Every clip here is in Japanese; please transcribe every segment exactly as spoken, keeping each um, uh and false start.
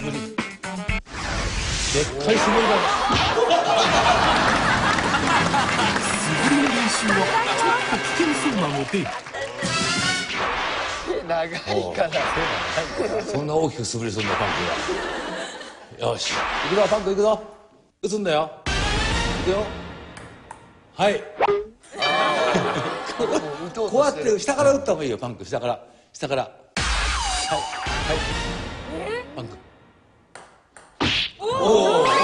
振り。でっかい素振りだ。 素振りの練習はちょっと危険そうなので。 長いからそんな大きく素振りするんだパンクが。よし行くぞパンク行くぞ。打つんだよ。行くよ。はい。こうやって下から打った方がいいよパンク。下から下から。はいはいパンク。おおおおお打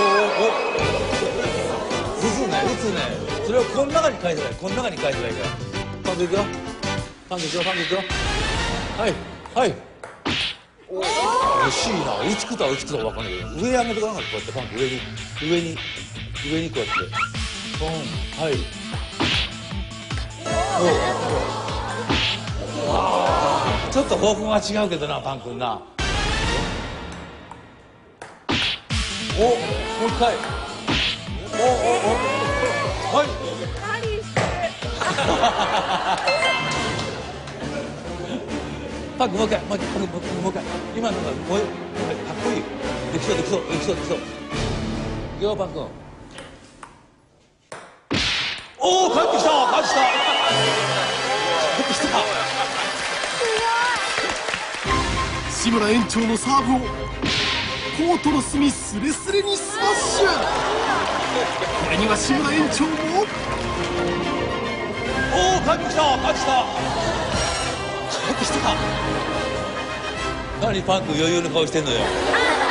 つね打つね。それをこの中に返せばいい。この中に返せばいいから。パンクいくよパンクいくよパンクいくよ。はいはい惜しいな。打つことは打つことは分かんないけど上上げてこなかった。こうやってパンク上に上に上にこうやってポン。はいおおちょっと方向が違うけどなパン君な。おもう一回おおおはいパンクもう一回もう一回もう一回もう一回今のがもうかっこいい。できそうできそうできそうできそう。いくよパン君。おお帰ってきた帰ってきた帰ってきた。 志村園長のサーブをコートの隅スレスレにスマッシュ。これには志村園長もおお帰ってきた帰ってきた帰ってきた。何パンク余裕の顔してんのよ。